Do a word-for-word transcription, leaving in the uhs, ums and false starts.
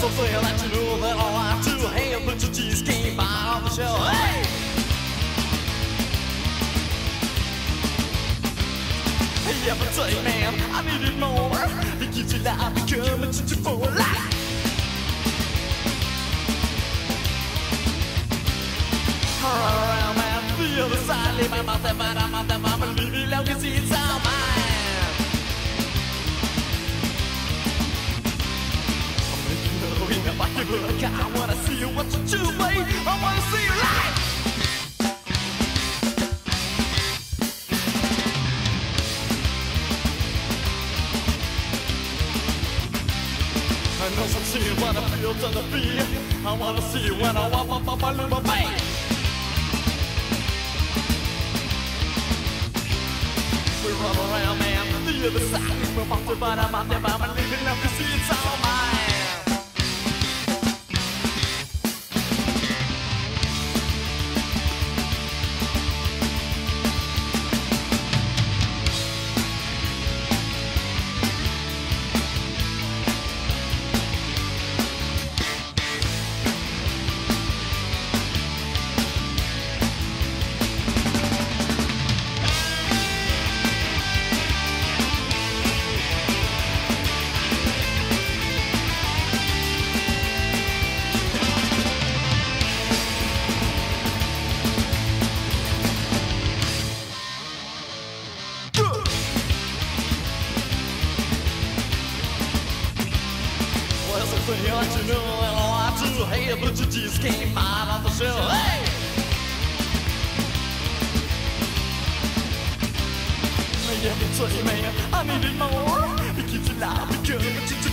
so say that you know that all I do, hey, a bunch of G's came by on the show. Hey! Hey, every day, man, I needed more. It gives you life, becoming to you for life. Run around, man, the other side, leave my mouth and my mouth and my mouth, leave me long as it's all mine. If I give it a guy, I wanna see you what you do, babe. I wanna see you live. I know some see you when I feel to the beat. I wanna see you when I walk up, up, I lose my babe. We run around, man, the other side. We're off the bottom, I'm the bottom, I'm leaving up to see it's all mine. Well, you let you know that all I do, hey, a bunch of G's came out on the show, hey! Yeah, I can tell you, man, I needed more. It keeps you alive, because